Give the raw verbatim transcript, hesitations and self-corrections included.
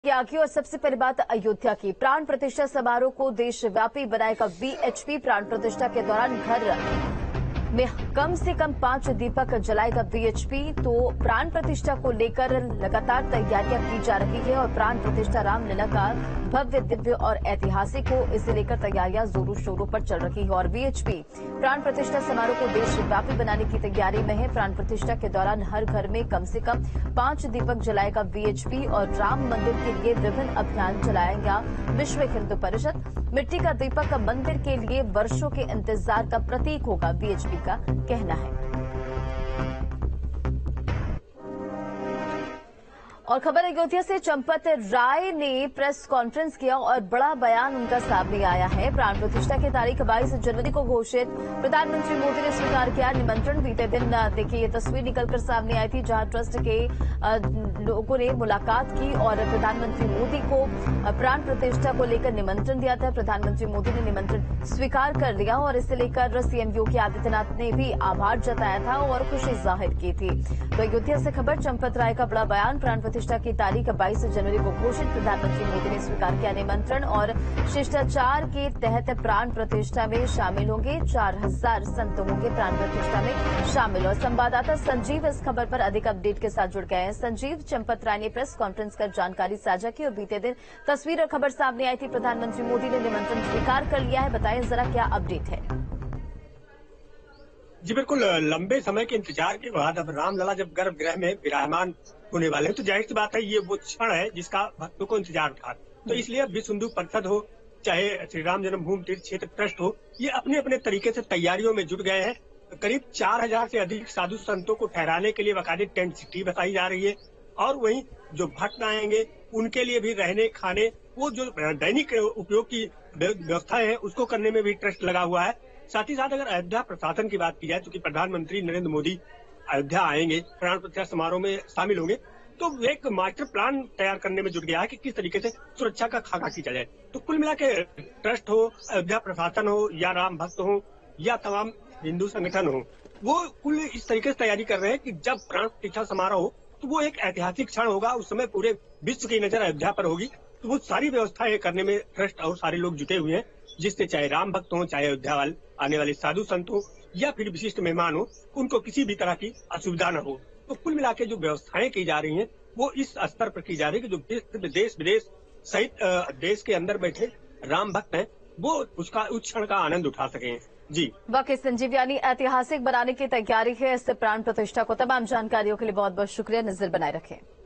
आगे और सबसे पहली बात अयोध्या की। प्राण प्रतिष्ठा समारोह को देशव्यापी बनाएगा वीएचपी। प्राण प्रतिष्ठा के दौरान घर में कम से कम पांच दीपक जलाएगा वीएचपी। तो प्राण प्रतिष्ठा को लेकर लगातार तैयारियां की जा रही है और प्राण प्रतिष्ठा रामलला का भव्य, दिव्य और ऐतिहासिक हो, इसे लेकर तैयारियां जोरों शोरों पर चल रही है। और वीएचपी प्राण प्रतिष्ठा समारोह को देशव्यापी बनाने की तैयारी में है। प्राण प्रतिष्ठा के दौरान हर घर में कम से कम पांच दीपक जलाएगा वीएचपी और राम मंदिर के लिए विभिन्न अभियान चलाएगा विश्व हिंदू परिषद। मिट्टी का दीपक मंदिर के लिए वर्षों के इंतजार का प्रतीक होगा, वीएचपी का कहना है। और खबर अयोध्या से, चंपत राय ने प्रेस कॉन्फ्रेंस किया और बड़ा बयान उनका सामने आया है। प्राण प्रतिष्ठा की तारीख बाईस जनवरी को घोषित। प्रधानमंत्री मोदी ने स्वीकार किया निमंत्रण। बीते दिन देखिए ये तस्वीर निकलकर सामने आई थी, जहां ट्रस्ट के लोगों ने मुलाकात की और प्रधानमंत्री मोदी को प्राण प्रतिष्ठा को लेकर निमंत्रण दिया था। प्रधानमंत्री मोदी ने निमंत्रण स्वीकार कर लिया और इसे लेकर सीएम योगी आदित्यनाथ ने भी आभार जताया था और खुशी जाहिर की थी। तो अयोध्या से खबर, चंपत राय का बड़ा बयान। प्राण प्रतिष्ठा की तारीख बाईस जनवरी को घोषित। प्रधानमंत्री मोदी ने स्वीकार किया निमंत्रण और शिष्टाचार के तहत प्राण प्रतिष्ठा में शामिल होंगे। चार हजार संत होंगे प्राण प्रतिष्ठा में शामिल। और संवाददाता संजीव इस खबर पर अधिक अपडेट के साथ जुड़ गए हैं। संजीव, चंपत राय ने प्रेस कॉन्फ्रेंस कर जानकारी साझा की और बीते दिन तस्वीर और खबर सामने आई थी, प्रधानमंत्री मोदी ने निमंत्रण स्वीकार कर लिया है। बताएं जरा क्या अपडेट है। जी बिल्कुल, लंबे समय के इंतजार के बाद अब रामलला जब गर्भगृह में विराजमान होने वाले हैं तो जाहिर सी बात है ये वो क्षण है जिसका भक्तों को इंतजार था। तो इसलिए विश्व हिंदू परिषद हो चाहे श्री राम जन्मभूमि तीर्थ क्षेत्र ट्रस्ट हो, ये अपने अपने तरीके से तैयारियों में जुट गए हैं। करीब चार हजार से अधिक साधु संतों को ठहराने के लिए बाकायदे टेंट सिटी बताई जा रही है। और वहीं जो भक्त आएंगे उनके लिए भी रहने खाने, वो जो दैनिक उपयोग की व्यवस्था है उसको करने में भी ट्रस्ट लगा हुआ है। साथ ही साथ अगर अयोध्या प्रशासन की बात की जाए, चूंकि प्रधानमंत्री नरेंद्र मोदी अयोध्या आएंगे, प्राण प्रतिष्ठा समारोह में शामिल होंगे, तो एक मास्टर प्लान तैयार करने में जुट गया है कि किस तरीके से सुरक्षा का खाका खींचा जाए। तो कुल मिला के ट्रस्ट हो, अयोध्या प्रशासन हो या राम भक्त हो या तमाम हिंदू संगठन हो, वो कुल इस तरीके से तैयारी कर रहे हैं कि जब प्राण प्रतिष्ठा समारोह हो तो वो एक ऐतिहासिक क्षण होगा। उस समय पूरे विश्व की नजर अयोध्या पर होगी। तो वो सारी व्यवस्थाएं करने में ट्रस्ट और सारे लोग जुटे हुए हैं, जिससे चाहे राम भक्त हो, चाहे अयोध्या वाले आने वाले साधु संत हो या फिर विशिष्ट मेहमान हो, उनको किसी भी तरह की असुविधा न हो। तो कुल मिला के जो व्यवस्थाएं की जा रही हैं वो इस स्तर पर की जा रही है कि जो देश विदेश सहित देश के अंदर बैठे राम भक्त हैं वो उसका उस क्षण का आनंद उठा सकें। जी वाकई संजीव, यानी ऐतिहासिक बनाने की तैयारी है इस प्राण प्रतिष्ठा को। तमाम जानकारियों के लिए बहुत बहुत शुक्रिया। नजर बनाए रखें।